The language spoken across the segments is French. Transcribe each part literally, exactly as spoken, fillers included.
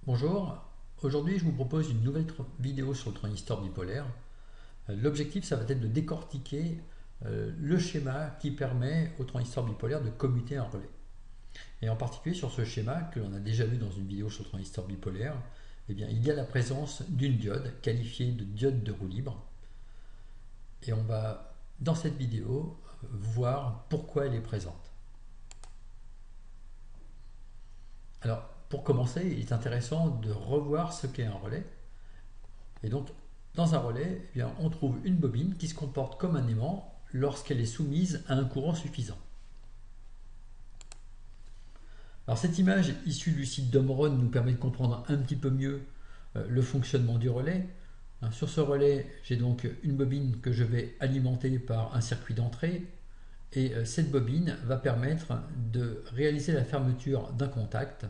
Bonjour, aujourd'hui je vous propose une nouvelle vidéo sur le transistor bipolaire. L'objectif ça va être de décortiquer euh, le schéma qui permet au transistor bipolaire de commuter un relais. Et en particulier sur ce schéma que l'on a déjà vu dans une vidéo sur le transistor bipolaire, eh bien, il y a la présence d'une diode qualifiée de diode de roue libre. Et on va dans cette vidéo voir pourquoi elle est présente. Alors, pour commencer, il est intéressant de revoir ce qu'est un relais. Et donc, dans un relais, eh bien, on trouve une bobine qui se comporte comme un aimant lorsqu'elle est soumise à un courant suffisant. Alors, cette image issue du site d'Omron nous permet de comprendre un petit peu mieux euh, le fonctionnement du relais. Hein, sur ce relais, j'ai donc une bobine que je vais alimenter par un circuit d'entrée. Et euh, cette bobine va permettre de réaliser la fermeture d'un contact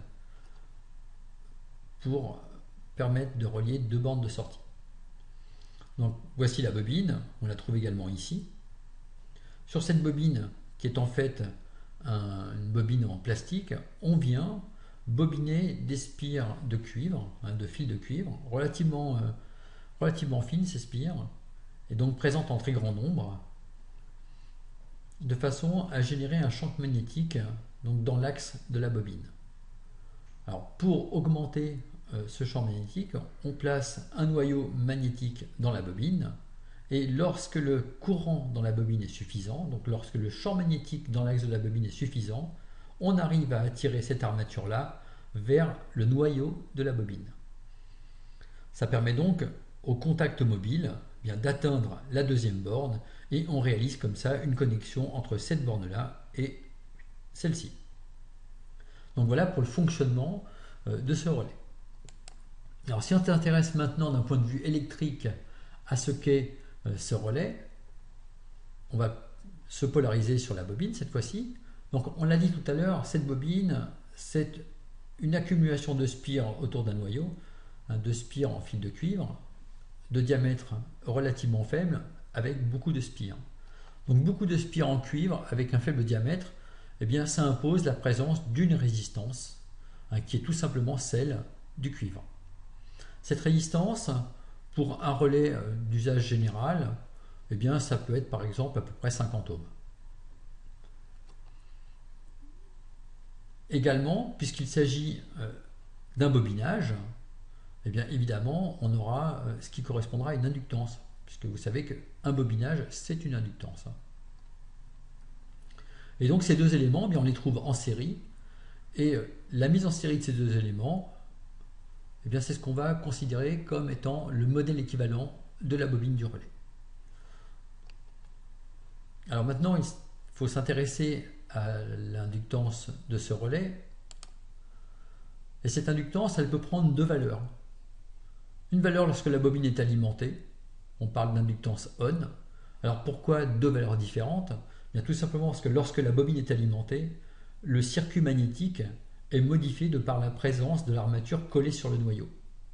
pour permettre de relier deux bandes de sortie. Donc voici la bobine, on la trouve également ici. Sur cette bobine, qui est en fait un, une bobine en plastique, on vient bobiner des spires de cuivre, hein, de fils de cuivre, relativement, euh, relativement fines ces spires, et donc présentes en très grand nombre, de façon à générer un champ magnétique donc dans l'axe de la bobine. Alors pour augmenter ce champ magnétique, on place un noyau magnétique dans la bobine et lorsque le courant dans la bobine est suffisant, donc lorsque le champ magnétique dans l'axe de la bobine est suffisant, on arrive à attirer cette armature-là vers le noyau de la bobine. Ça permet donc au contact mobile bien d'atteindre la deuxième borne et on réalise comme ça une connexion entre cette borne-là et celle-ci. Donc voilà pour le fonctionnement de ce relais. Alors si on s'intéresse maintenant d'un point de vue électrique à ce qu'est euh, ce relais, on va se polariser sur la bobine cette fois-ci. Donc on l'a dit tout à l'heure, cette bobine c'est une accumulation de spires autour d'un noyau, hein, de spires en fil de cuivre, de diamètre relativement faible avec beaucoup de spires. Donc beaucoup de spires en cuivre avec un faible diamètre, eh bien ça impose la présence d'une résistance hein, qui est tout simplement celle du cuivre. Cette résistance, pour un relais d'usage général, eh bien, ça peut être par exemple à peu près cinquante ohms. Également, puisqu'il s'agit d'un bobinage, eh bien, évidemment, on aura ce qui correspondra à une inductance, puisque vous savez qu'un bobinage, c'est une inductance. Et donc ces deux éléments, eh bien, on les trouve en série, et la mise en série de ces deux éléments, eh bien, c'est ce qu'on va considérer comme étant le modèle équivalent de la bobine du relais. Alors maintenant, il faut s'intéresser à l'inductance de ce relais. Et cette inductance, elle peut prendre deux valeurs. Une valeur lorsque la bobine est alimentée, on parle d'inductance on. Alors pourquoi deux valeurs différentes? Bien, tout simplement parce que lorsque la bobine est alimentée, le circuit magnétique est modifié de par la présence de l'armature collée sur le noyau.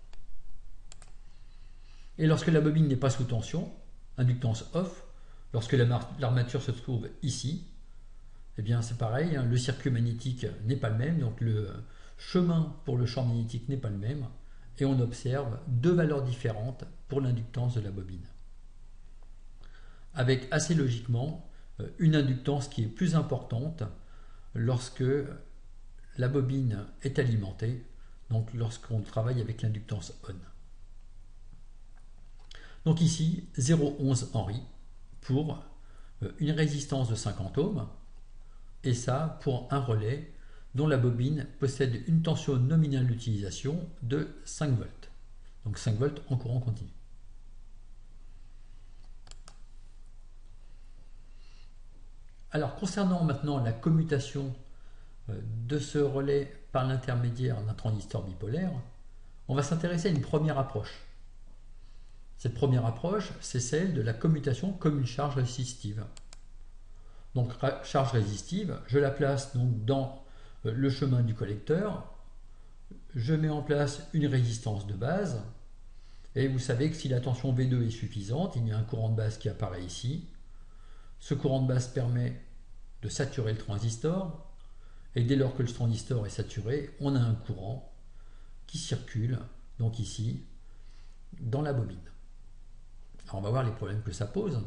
Et lorsque la bobine n'est pas sous tension, inductance off, lorsque l'armature se trouve ici, eh bien c'est pareil, hein, le circuit magnétique n'est pas le même, donc le chemin pour le champ magnétique n'est pas le même, et on observe deux valeurs différentes pour l'inductance de la bobine. Avec assez logiquement une inductance qui est plus importante lorsque la bobine est alimentée, donc lorsqu'on travaille avec l'inductance on. Donc ici, zéro virgule onze Henry pour une résistance de cinquante ohms, et ça pour un relais dont la bobine possède une tension nominale d'utilisation de cinq volts. Donc cinq volts en courant continu. Alors concernant maintenant la commutation de ce relais par l'intermédiaire d'un transistor bipolaire, on va s'intéresser à une première approche. Cette première approche, c'est celle de la commutation comme une charge résistive. Donc charge résistive, je la place donc dans le chemin du collecteur, je mets en place une résistance de base, et vous savez que si la tension V deux est suffisante, il y a un courant de base qui apparaît ici. Ce courant de base permet de saturer le transistor, et dès lors que le transistor est saturé, on a un courant qui circule, donc ici, dans la bobine. Alors on va voir les problèmes que ça pose.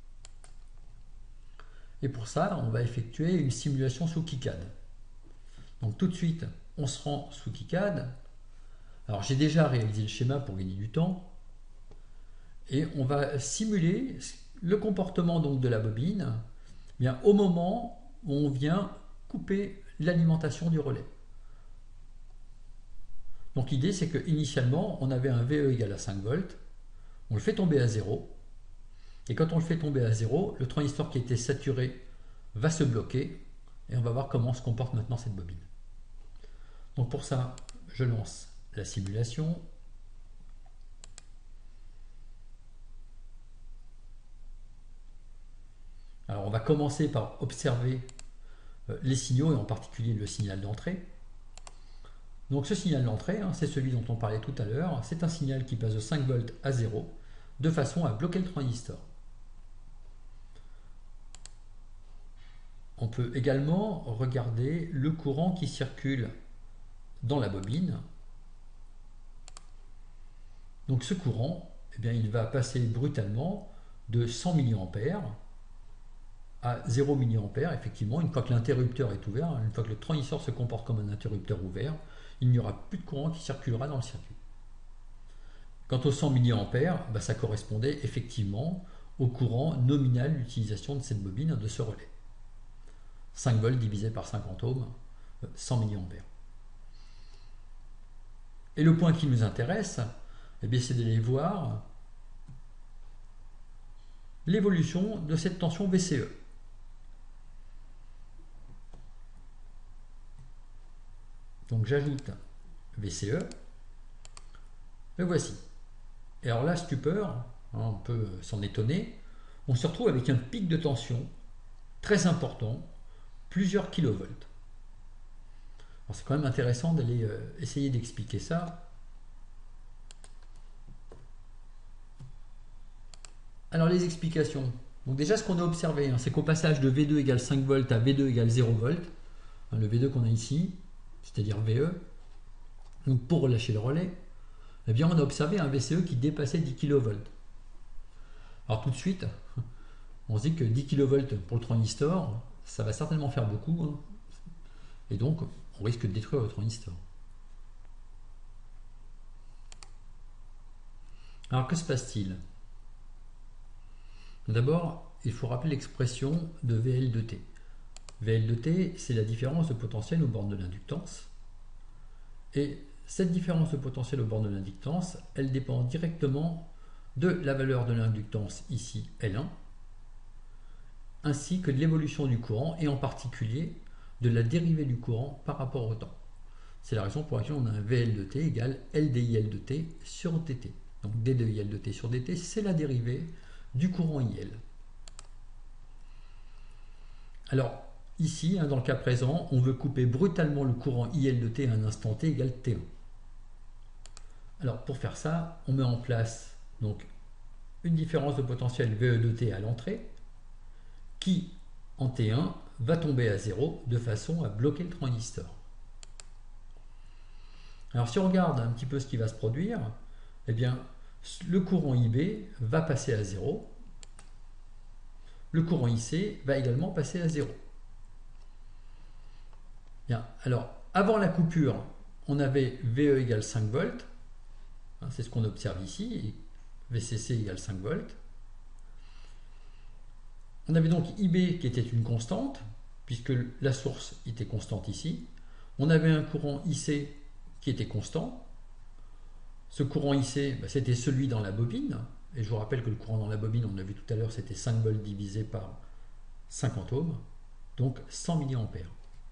Et pour ça, on va effectuer une simulation sous KiCad. Donc tout de suite, on se rend sous KiCad. Alors j'ai déjà réalisé le schéma pour gagner du temps. Et on va simuler le comportement donc de la bobine bien, au moment où on vient couper l'alimentation du relais. Donc l'idée c'est que initialement on avait un V E égal à cinq volts, on le fait tomber à zéro, et quand on le fait tomber à zéro, le transistor qui était saturé va se bloquer, et on va voir comment se comporte maintenant cette bobine. Donc pour ça, je lance la simulation. Alors on va commencer par observer les signaux, et en particulier le signal d'entrée. Donc ce signal d'entrée, hein, c'est celui dont on parlait tout à l'heure, c'est un signal qui passe de cinq volts à zéro, de façon à bloquer le transistor. On peut également regarder le courant qui circule dans la bobine. Donc ce courant, eh bien, il va passer brutalement de cent milliampères à zéro milliampère, effectivement, une fois que l'interrupteur est ouvert, une fois que le transistor se comporte comme un interrupteur ouvert, il n'y aura plus de courant qui circulera dans le circuit. Quant aux cent milliampères, bah, ça correspondait effectivement au courant nominal d'utilisation de cette bobine, de ce relais. cinq volts divisé par cinquante ohms, cent milliampères. Et le point qui nous intéresse, eh bien, c'est d'aller voir l'évolution de cette tension V C E. Donc j'ajoute V C E, le voici. Et alors là, stupeur, hein, on peut s'en étonner, on se retrouve avec un pic de tension très important, plusieurs kilovolts. C'est quand même intéressant d'aller euh, essayer d'expliquer ça. Alors les explications. Donc déjà ce qu'on a observé, hein, c'est qu'au passage de V deux égale cinq volts à V deux égale zéro volts, hein, le V deux qu'on a ici, c'est-à-dire V E, donc pour relâcher le relais, eh bien on a observé un V C E qui dépassait dix kilovolts. Alors tout de suite, on se dit que dix kilovolts pour le transistor, ça va certainement faire beaucoup, hein, et donc on risque de détruire le transistor. Alors que se passe-t-il? D'abord, il faut rappeler l'expression de V L de T. V L de T, c'est la différence de potentiel aux bornes de l'inductance. Et cette différence de potentiel aux bornes de l'inductance, elle dépend directement de la valeur de l'inductance, ici L un, ainsi que de l'évolution du courant, et en particulier de la dérivée du courant par rapport au temps. C'est la raison pour laquelle on a un V L de T égale L D I L de T sur D T. Donc D de I L de T sur D T, c'est la dérivée du courant I L. Alors, ici, hein, dans le cas présent, on veut couper brutalement le courant I L de T à un instant T égale T un. Alors, pour faire ça, on met en place donc, une différence de potentiel V E de T à l'entrée, qui, en T un, va tomber à zéro de façon à bloquer le transistor. Alors, si on regarde un petit peu ce qui va se produire, eh bien, le courant I B va passer à zéro. Le courant I C va également passer à zéro. Bien, alors, avant la coupure, on avait V E égale cinq volts. Hein, c'est ce qu'on observe ici. Et V C C égale cinq volts. On avait donc I B qui était une constante, puisque la source était constante ici. On avait un courant I C qui était constant. Ce courant I C, bah, c'était celui dans la bobine. Et je vous rappelle que le courant dans la bobine, on a vu tout à l'heure, c'était cinq volts divisé par cinquante ohms, donc cent milliampères.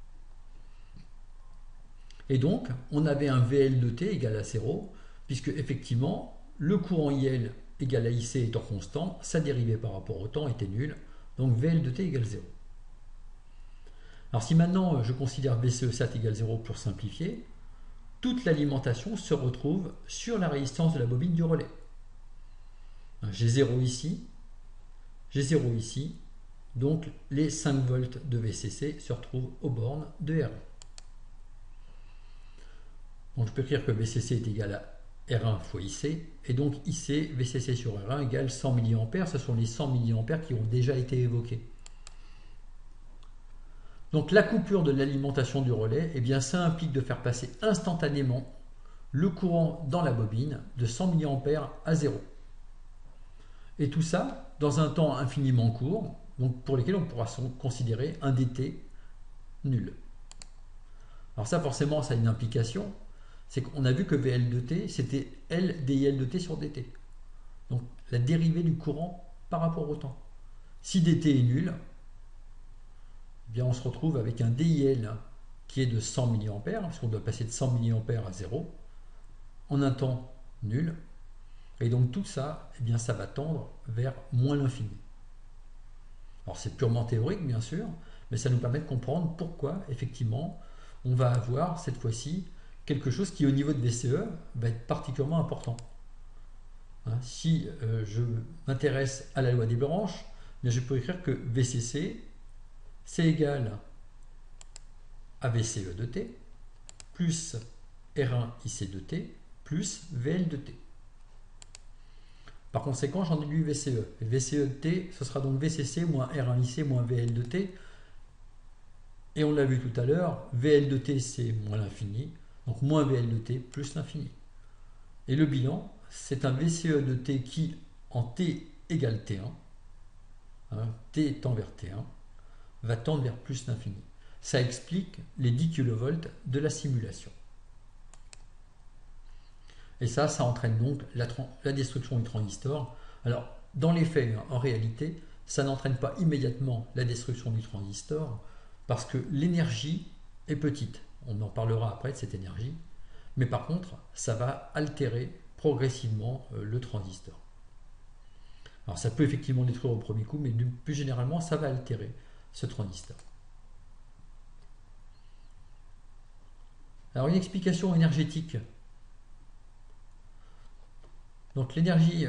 Et donc, on avait un V L de T égal à zéro, puisque effectivement, le courant I L égal à I C étant constant, sa dérivée par rapport au temps était nulle, donc V L de T égale zéro. Alors si maintenant je considère V C E sat égale zéro pour simplifier, toute l'alimentation se retrouve sur la résistance de la bobine du relais. J'ai zéro ici, j'ai zéro ici, donc les cinq volts de V C C se retrouvent aux bornes de R un. Donc je peux écrire que V C C est égal à R un fois I C, et donc I C, V C C sur R un égale cent milliampères. Ce sont les cent milliampères qui ont déjà été évoqués. Donc la coupure de l'alimentation du relais, eh bien, ça implique de faire passer instantanément le courant dans la bobine de cent milliampères à zéro. Et tout ça dans un temps infiniment court, donc pour lesquels on pourra considérer un D T nul. Alors ça, forcément, ça a une implication, c'est qu'on a vu que V L de T, c'était L D I L de T sur D T. Donc la dérivée du courant par rapport au temps. Si D T est nul, eh bien on se retrouve avec un D I L qui est de cent milliampères, parce qu'on doit passer de cent milliampères à zéro, en un temps nul. Et donc tout ça, eh bien ça va tendre vers moins l'infini. Alors c'est purement théorique, bien sûr, mais ça nous permet de comprendre pourquoi, effectivement, on va avoir cette fois-ci quelque chose qui, au niveau de V C E, va être particulièrement important. Hein, si euh, je m'intéresse à la loi des branches, bien je peux écrire que V C C, c'est égal à V C E de T, plus R un I C de T, plus V L de T. Par conséquent, j'en déduis V C E. Et V C E de T, ce sera donc V C C moins R un I C moins V L de T. Et on l'a vu tout à l'heure, V L de T, c'est moins l'infini. Donc moins V L de T plus l'infini. Et le bilan, c'est un V C E de T qui, en T égale T un, hein, T tend vers T un, va tendre vers plus l'infini. Ça explique les dix kilovolts de la simulation. Et ça, ça entraîne donc la, la destruction du transistor. Alors, dans les faits, en réalité, ça n'entraîne pas immédiatement la destruction du transistor parce que l'énergie est petite. On en parlera après de cette énergie. Mais par contre, ça va altérer progressivement le transistor. Alors, ça peut effectivement détruire au premier coup, mais plus généralement, ça va altérer ce transistor. Alors, une explication énergétique. Donc l'énergie,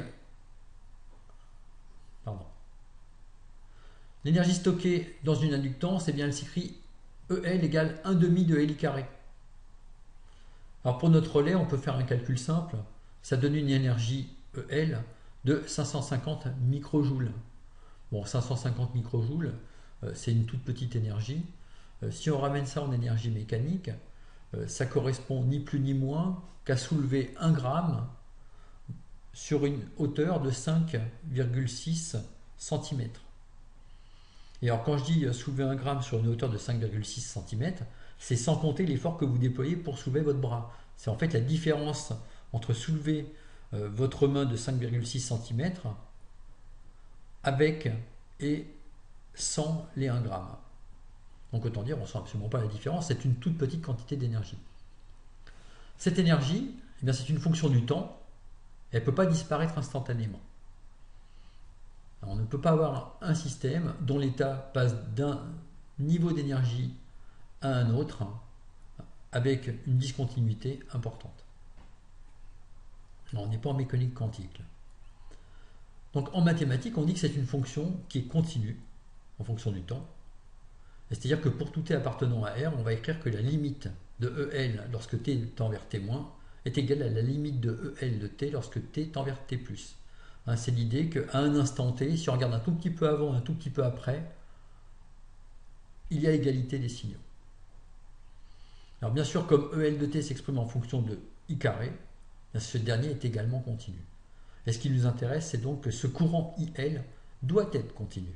pardon, l'énergie stockée dans une inductance, eh bien elle s'écrit E L égale un demi de L I carré. Alors pour notre relais, on peut faire un calcul simple. Ça donne une énergie E L de cinq cent cinquante microjoules. Bon, cinq cent cinquante microjoules, euh, c'est une toute petite énergie. Euh, si on ramène ça en énergie mécanique, euh, ça correspond ni plus ni moins qu'à soulever un gramme sur une hauteur de cinq virgule six centimètres. Et alors quand je dis soulever un gramme sur une hauteur de cinq virgule six centimètres, c'est sans compter l'effort que vous déployez pour soulever votre bras. C'est en fait la différence entre soulever euh, votre main de cinq virgule six centimètres avec et sans les un gramme. Donc autant dire, on ne sent absolument pas la différence, c'est une toute petite quantité d'énergie. Cette énergie, eh bien, c'est une fonction du temps. Elle ne peut pas disparaître instantanément. Alors, on ne peut pas avoir un système dont l'état passe d'un niveau d'énergie à un autre avec une discontinuité importante. Alors, on n'est pas en mécanique quantique. Donc en mathématiques, on dit que c'est une fonction qui est continue en fonction du temps. C'est-à-dire que pour tout t appartenant à R, on va écrire que la limite de E L lorsque t tend vers t- est égale à la limite de E L de t lorsque t tend vers t plus. Hein, c'est l'idée qu'à un instant t, si on regarde un tout petit peu avant, un tout petit peu après, il y a égalité des signaux. Alors bien sûr, comme E L de t s'exprime en fonction de I carré, ce dernier est également continu. Et ce qui nous intéresse, c'est donc que ce courant I L doit être continu.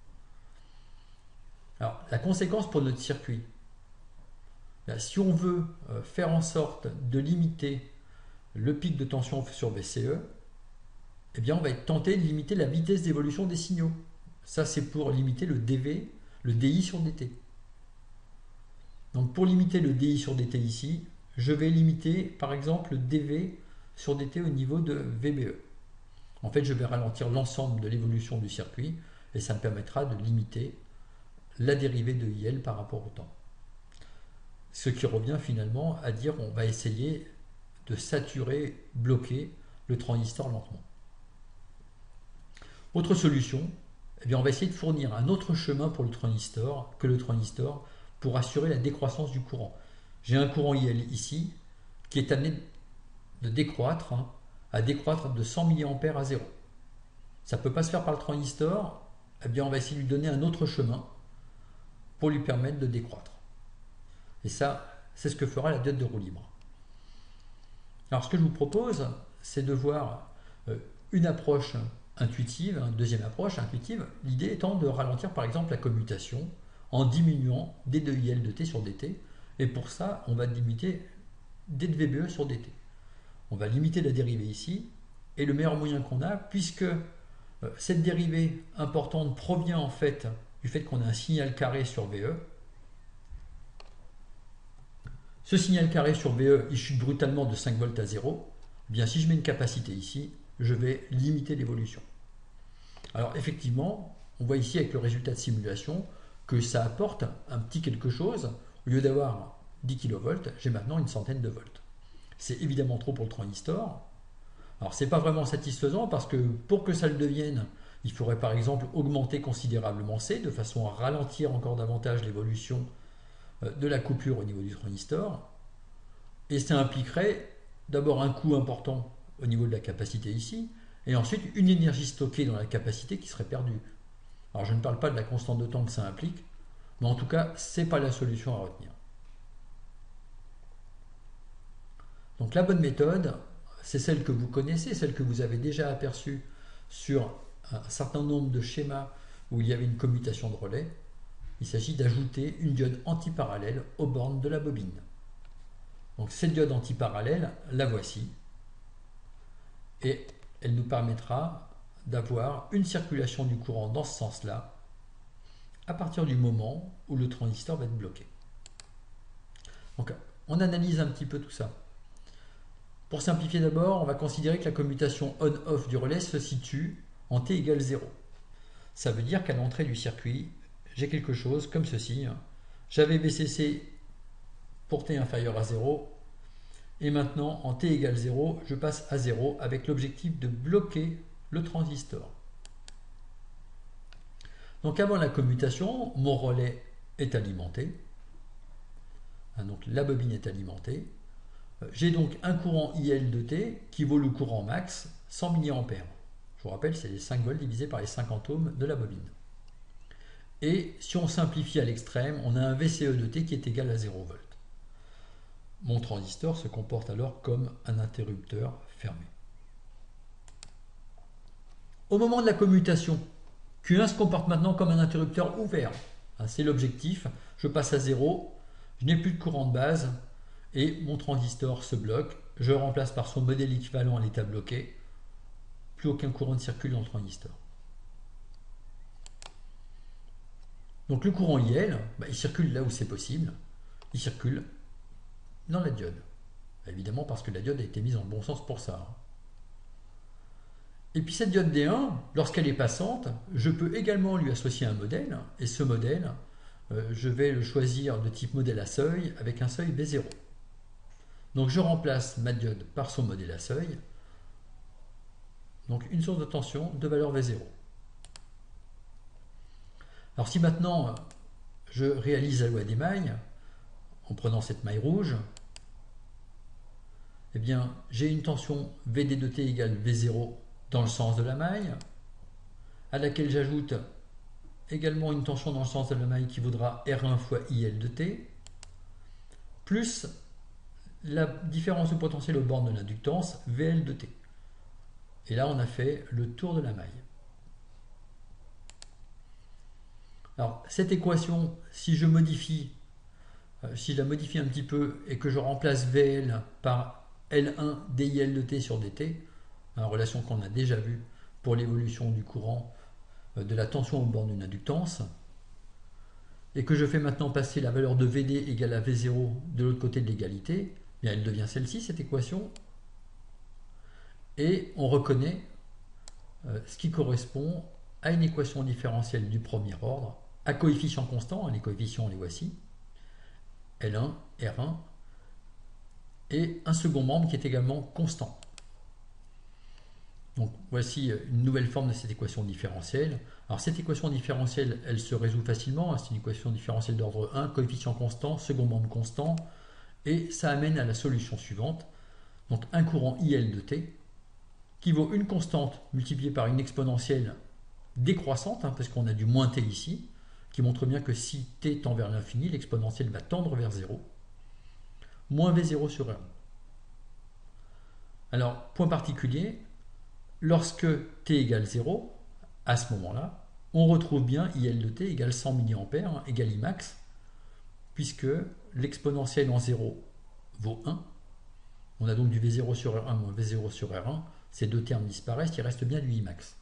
Alors, la conséquence pour notre circuit, là, si on veut euh, faire en sorte de limiter le pic de tension sur V C E, eh bien, on va être tenté de limiter la vitesse d'évolution des signaux. Ça, c'est pour limiter le D V, le D I sur D T. Donc, pour limiter le D I sur D T ici, je vais limiter, par exemple, le D V sur D T au niveau de V B E. En fait, je vais ralentir l'ensemble de l'évolution du circuit et ça me permettra de limiter la dérivée de I L par rapport au temps. Ce qui revient finalement à dire qu'on va essayer de saturer, bloquer le transistor lentement. Autre solution, eh bien on va essayer de fournir un autre chemin pour le transistor que le transistor pour assurer la décroissance du courant. J'ai un courant I L ici, qui est amené de décroître, hein, à décroître de cent milliampères à zéro. Ça ne peut pas se faire par le transistor, eh bien on va essayer de lui donner un autre chemin pour lui permettre de décroître. Et ça, c'est ce que fera la diode de roue libre. Alors ce que je vous propose, c'est de voir une approche intuitive, une deuxième approche intuitive, l'idée étant de ralentir par exemple la commutation en diminuant d de I L de T sur dt, et pour ça on va limiter d de V B E sur dt. On va limiter la dérivée ici, et le meilleur moyen qu'on a, puisque cette dérivée importante provient en fait du fait qu'on a un signal carré sur V E. Ce signal carré sur V E, il chute brutalement de cinq volts à zéro. Eh bien, si je mets une capacité ici, je vais limiter l'évolution. Alors effectivement, on voit ici avec le résultat de simulation que ça apporte un petit quelque chose. Au lieu d'avoir dix kilovolts, j'ai maintenant une centaine de volts. C'est évidemment trop pour le transistor. Alors c'est pas vraiment satisfaisant parce que pour que ça le devienne, il faudrait par exemple augmenter considérablement C de façon à ralentir encore davantage l'évolution de la coupure au niveau du transistor. Et ça impliquerait d'abord un coût important au niveau de la capacité ici, et ensuite une énergie stockée dans la capacité qui serait perdue. Alors je ne parle pas de la constante de temps que ça implique, mais en tout cas, ce n'est pas la solution à retenir. Donc la bonne méthode, c'est celle que vous connaissez, celle que vous avez déjà aperçue sur un certain nombre de schémas où il y avait une commutation de relais. Il s'agit d'ajouter une diode antiparallèle aux bornes de la bobine. Donc cette diode antiparallèle, la voici, et elle nous permettra d'avoir une circulation du courant dans ce sens-là à partir du moment où le transistor va être bloqué. Donc on analyse un petit peu tout ça. Pour simplifier d'abord, on va considérer que la commutation on-off du relais se situe en T égale zéro. Ça veut dire qu'à l'entrée du circuit, j'ai quelque chose comme ceci. J'avais V C C pour T inférieur à zéro, et maintenant en T égale zéro, je passe à zéro avec l'objectif de bloquer le transistor. Donc avant la commutation, mon relais est alimenté. Donc la bobine est alimentée. J'ai donc un courant I L de T qui vaut le courant max cent milliampères. Je vous rappelle, c'est les cinq volts divisé par les cinquante ohms de la bobine. Et si on simplifie à l'extrême, on a un V C E de T qui est égal à zéro volts. Mon transistor se comporte alors comme un interrupteur fermé. Au moment de la commutation, Q un se comporte maintenant comme un interrupteur ouvert. C'est l'objectif. Je passe à zéro, je n'ai plus de courant de base et mon transistor se bloque. Je le remplace par son modèle équivalent à l'état bloqué. Plus aucun courant ne circule dans le transistor. Donc le courant I L, bah, il circule là où c'est possible. Il circule dans la diode. Évidemment parce que la diode a été mise en bon sens pour ça. Et puis cette diode D un, lorsqu'elle est passante, je peux également lui associer un modèle. Et ce modèle, euh, je vais le choisir de type modèle à seuil avec un seuil V zéro. Donc je remplace ma diode par son modèle à seuil. Donc une source de tension de valeur V zéro. Alors si maintenant je réalise la loi des mailles, en prenant cette maille rouge, eh bien j'ai une tension V D de T égale V zéro dans le sens de la maille, à laquelle j'ajoute également une tension dans le sens de la maille qui vaudra R un fois I L de T, plus la différence de potentiel aux bornes de l'inductance V L de T. Et là on a fait le tour de la maille. Alors cette équation, si je modifie, euh, si je la modifie un petit peu et que je remplace V L par L un D I L de T sur dt, une relation qu'on a déjà vue pour l'évolution du courant euh, de la tension aux bornes d'une inductance, et que je fais maintenant passer la valeur de V D égale à V zéro de l'autre côté de l'égalité, bien elle devient celle-ci, cette équation, et on reconnaît euh, ce qui correspond à une équation différentielle du premier ordre, à coefficients constants, les coefficients les voici, L un, R un, et un second membre qui est également constant. Donc voici une nouvelle forme de cette équation différentielle. Alors cette équation différentielle, elle se résout facilement, c'est une équation différentielle d'ordre un, coefficient constant, second membre constant, Et ça amène à la solution suivante, donc un courant I L de T, qui vaut une constante multipliée par une exponentielle décroissante, hein, parce qu'on a du moins T ici, qui montre bien que si T tend vers l'infini, l'exponentielle va tendre vers zéro, moins V zéro sur R un. Alors, point particulier, lorsque T égale zéro, à ce moment-là, on retrouve bien I L de T égale cent milliampères, hein, égale I max, puisque l'exponentielle en zéro vaut un. On a donc du V zéro sur R un moins V zéro sur R un. Ces deux termes disparaissent, il reste bien du I max.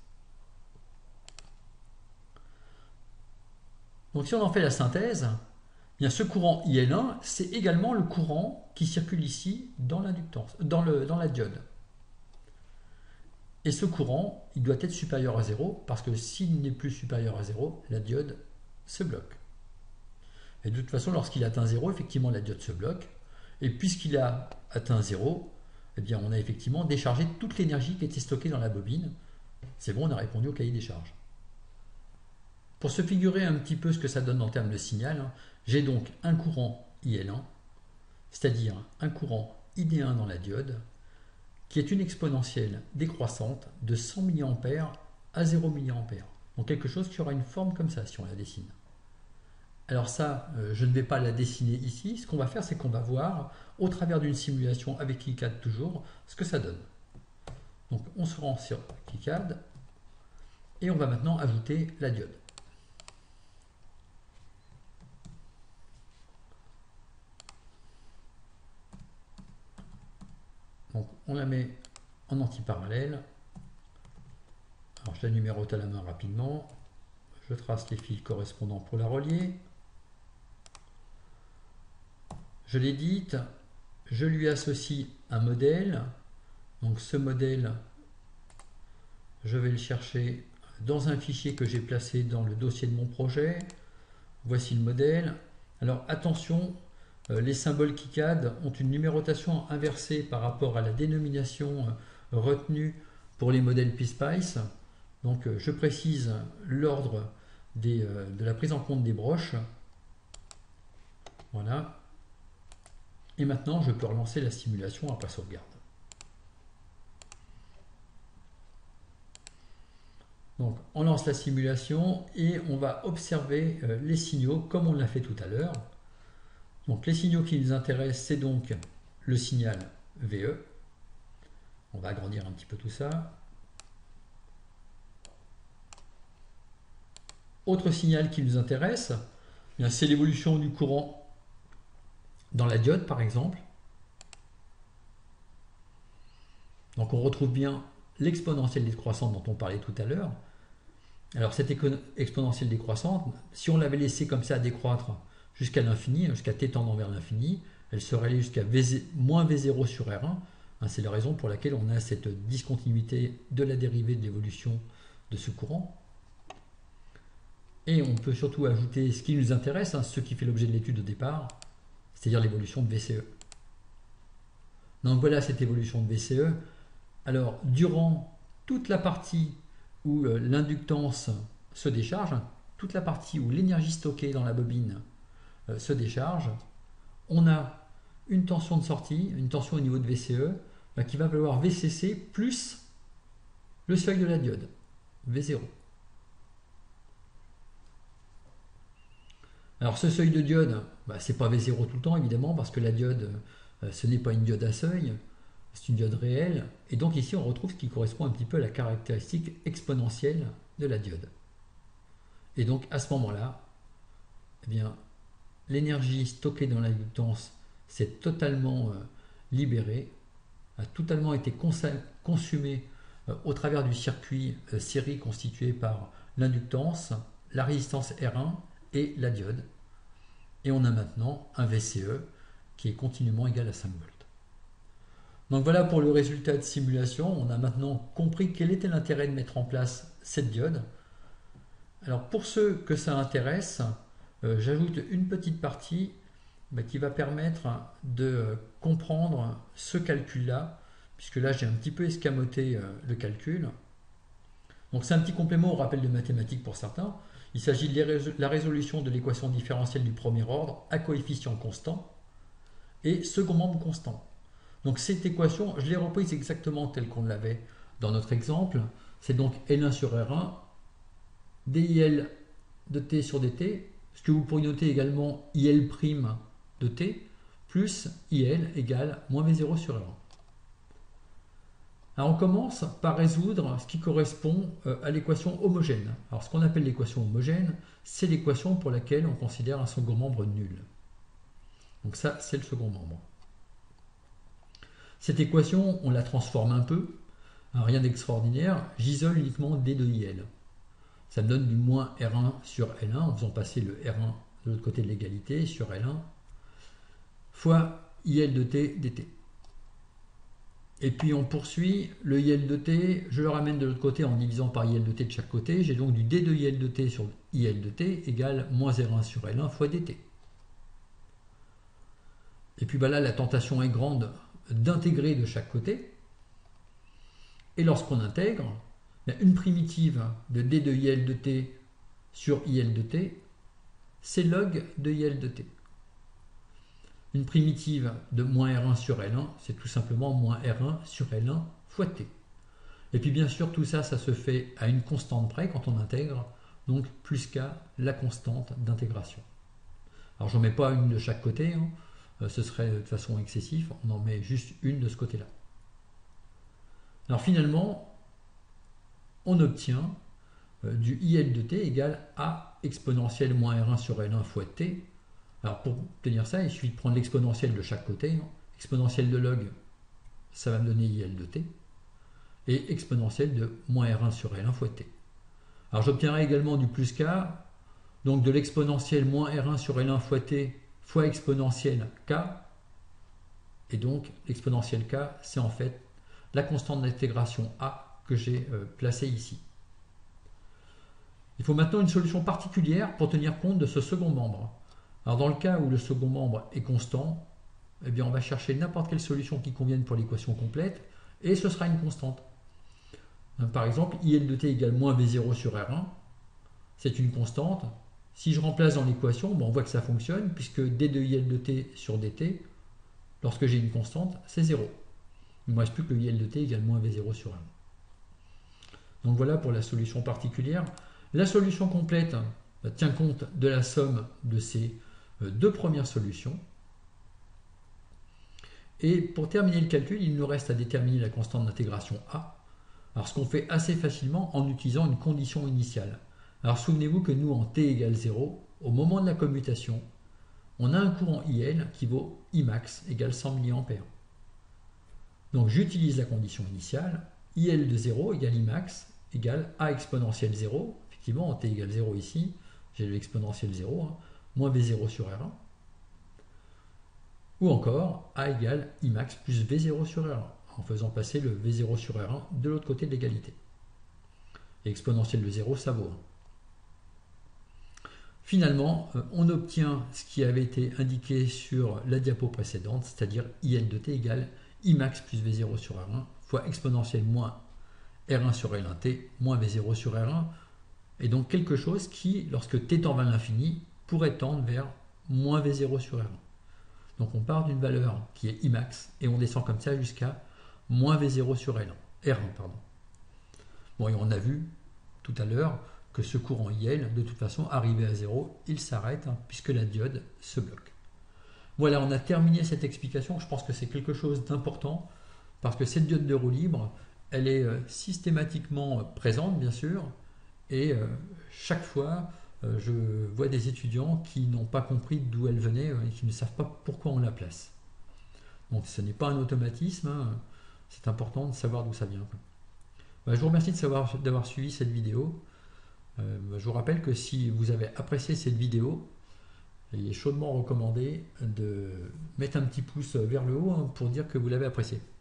Donc si on en fait la synthèse, bien ce courant I L un, c'est également le courant qui circule ici dans l'inductance, dans, le, dans la diode. Et ce courant, il doit être supérieur à zéro, parce que s'il n'est plus supérieur à zéro, la diode se bloque. Et de toute façon, lorsqu'il atteint zéro, effectivement, la diode se bloque. Et puisqu'il a atteint zéro, eh bien, on a effectivement déchargé toute l'énergie qui était stockée dans la bobine. C'est bon, on a répondu au cahier des charges. Pour se figurer un petit peu ce que ça donne en termes de signal, j'ai donc un courant I L un, c'est-à-dire un courant I D un dans la diode, qui est une exponentielle décroissante de cent milliampères à zéro milliampère. Donc quelque chose qui aura une forme comme ça si on la dessine. Alors ça, euh, je ne vais pas la dessiner ici. Ce qu'on va faire, c'est qu'on va voir, au travers d'une simulation avec KiCad toujours, ce que ça donne. Donc on se rend sur KiCad et on va maintenant ajouter la diode. Donc on la met en antiparallèle. Alors je la numérote à la main rapidement. Je trace les fils correspondants pour la relier. Je l'édite. Je lui associe un modèle. Donc ce modèle, je vais le chercher dans un fichier que j'ai placé dans le dossier de mon projet. Voici le modèle. Alors attention, les symboles KiCad ont une numérotation inversée par rapport à la dénomination retenue pour les modèles PSpice. Donc je précise l'ordre de la prise en compte des broches. Voilà. Et maintenant je peux relancer la simulation après sauvegarde. Donc on lance la simulation et on va observer les signaux comme on l'a fait tout à l'heure. Donc les signaux qui nous intéressent, c'est donc le signal V E. On va agrandir un petit peu tout ça. Autre signal qui nous intéresse, c'est l'évolution du courant dans la diode par exemple. Donc on retrouve bien l'exponentielle décroissante dont on parlait tout à l'heure. Alors cette exponentielle décroissante, si on l'avait laissée comme ça décroître jusqu'à l'infini, jusqu'à t tendant vers l'infini, elle serait allée jusqu'à moins V zéro sur R un. C'est la raison pour laquelle on a cette discontinuité de la dérivée de l'évolution de ce courant. Et on peut surtout ajouter ce qui nous intéresse, hein, ce qui fait l'objet de l'étude au départ, c'est-à-dire l'évolution de V C E. Donc voilà cette évolution de V C E. Alors durant toute la partie où euh, l'inductance se décharge, toute la partie où l'énergie stockée dans la bobine euh, se décharge, on a une tension de sortie, une tension au niveau de V C E, bah, qui va valoir V C C plus le seuil de la diode, V zéro. Alors ce seuil de diode, bah, c'est pas V zéro tout le temps évidemment, parce que la diode, euh, ce n'est pas une diode à seuil, c'est une diode réelle. Et donc ici on retrouve ce qui correspond un petit peu à la caractéristique exponentielle de la diode. Et donc à ce moment-là, eh bien, l'énergie stockée dans l'inductance s'est totalement euh, libérée, a totalement été consumée euh, au travers du circuit euh, série constitué par l'inductance, la résistance R un et la diode. Et on a maintenant un V C E qui est continuellement égal à cinq volts. Donc voilà pour le résultat de simulation. On a maintenant compris quel était l'intérêt de mettre en place cette diode. Alors pour ceux que ça intéresse, euh, j'ajoute une petite partie bah, qui va permettre de comprendre ce calcul-là, puisque là j'ai un petit peu escamoté euh, le calcul. Donc c'est un petit complément au rappel de mathématiques pour certains. Il s'agit de la résolution de l'équation différentielle du premier ordre à coefficient constant. et second membre constant. Donc cette équation, je l'ai reprise exactement telle qu'on l'avait dans notre exemple. C'est donc L un sur R un, D I L de t sur dt, ce que vous pourriez noter également I L' de t, plus I L égale moins V zéro sur R un. Alors on commence par résoudre ce qui correspond à l'équation homogène. Alors ce qu'on appelle l'équation homogène, c'est l'équation pour laquelle on considère un second membre nul. Donc ça, c'est le second membre. Cette équation, on la transforme un peu. Alors, rien d'extraordinaire, j'isole uniquement D de I L. Ça me donne du moins R un sur L un en faisant passer le R un de l'autre côté de l'égalité sur L un fois I L de t dt. Et puis on poursuit le I L de t, je le ramène de l'autre côté en divisant par I L de t de chaque côté. J'ai donc du D de I L de t sur I L de t égale moins R un sur L un fois dt. Et puis bah là, la tentation est grande d'intégrer de chaque côté. Et lorsqu'on intègre, une primitive de D de I L de t sur I L de t, c'est log de I L de t. Une primitive de moins R un sur L un, c'est tout simplement moins R un sur L un fois t. Et puis bien sûr, tout ça, ça se fait à une constante près quand on intègre, donc plus K, la constante d'intégration. Alors j'en mets pas une de chaque côté, hein. Ce serait de façon excessive, on en met juste une de ce côté-là. Alors finalement, on obtient euh, du I L de t égale A exponentielle moins R un sur L un fois t. Alors pour obtenir ça, il suffit de prendre l'exponentielle de chaque côté. Exponentielle de log, ça va me donner I L de t. Et exponentielle de moins R un sur L un fois t. Alors j'obtiendrai également du plus K, donc de l'exponentielle moins R un sur L un fois t fois exponentielle K. Et donc l'exponentielle K, c'est en fait la constante d'intégration A que j'ai euh, placée ici. Il faut maintenant une solution particulière pour tenir compte de ce second membre. Alors dans le cas où le second membre est constant, eh bien on va chercher n'importe quelle solution qui convienne pour l'équation complète et ce sera une constante. Par exemple, I L de t égale moins V zéro sur R un, c'est une constante. Si je remplace dans l'équation, bon, on voit que ça fonctionne puisque D de I L de t sur dt, lorsque j'ai une constante, c'est zéro. Il ne me reste plus que I L de t égale moins V zéro sur R un. Donc voilà pour la solution particulière. La solution complète bah, tient compte de la somme de ces euh, deux premières solutions. Et pour terminer le calcul, il nous reste à déterminer la constante d'intégration A. Alors ce qu'on fait assez facilement en utilisant une condition initiale. Alors souvenez-vous que nous, en t égale zéro, au moment de la commutation, on a un courant I L qui vaut I max égale cent milliampères. Donc j'utilise la condition initiale, I L de zéro égale I max égale A exponentielle zéro. Effectivement, en t égale zéro ici, j'ai l'exponentielle zéro, hein, moins V zéro sur R un. Ou encore A égale I max plus V zéro sur R un, en faisant passer le V zéro sur R un de l'autre côté de l'égalité. Et exponentielle de zéro, ça vaut un. Finalement, on obtient ce qui avait été indiqué sur la diapo précédente, c'est-à-dire I L de t égale I max plus V zéro sur R un fois exponentielle moins R un sur L un t moins V zéro sur R un, et donc quelque chose qui, lorsque t tend vers l'infini, pourrait tendre vers moins V zéro sur R un. Donc on part d'une valeur qui est I max et on descend comme ça jusqu'à moins V zéro sur L un, R un. Pardon. Bon, et on a vu tout à l'heure que ce courant I L, de toute façon, arrivé à zéro, il s'arrête hein, puisque la diode se bloque. Voilà, on a terminé cette explication. Je pense que c'est quelque chose d'important parce que cette diode de roue libre, elle est euh, systématiquement euh, présente, bien sûr, et euh, chaque fois, euh, je vois des étudiants qui n'ont pas compris d'où elle venait euh, et qui ne savent pas pourquoi on la place. Donc ce n'est pas un automatisme, hein, c'est important de savoir d'où ça vient. Bah, je vous remercie d'avoir suivi cette vidéo. Euh, je vous rappelle que si vous avez apprécié cette vidéo, il est chaudement recommandé de mettre un petit pouce vers le haut hein, pour dire que vous l'avez apprécié.